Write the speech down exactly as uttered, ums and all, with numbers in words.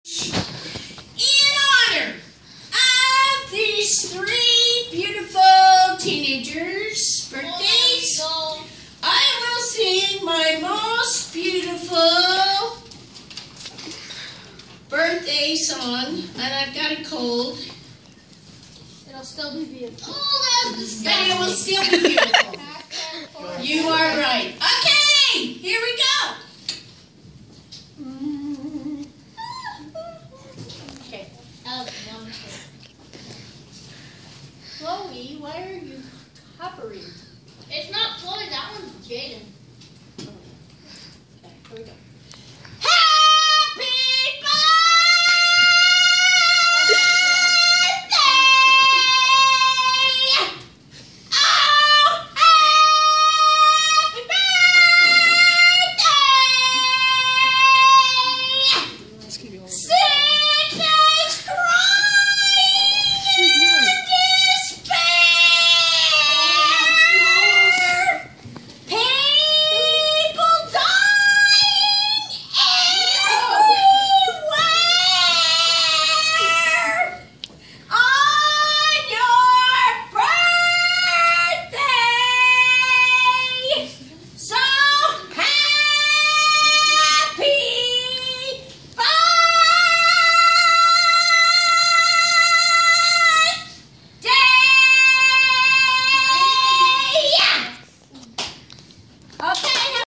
In honor of these three beautiful teenagers' birthdays, I will sing my most beautiful birthday song, and I've got a cold. It'll still be beautiful. Oh, that's but it will still be beautiful. You are right. Okay, here we go.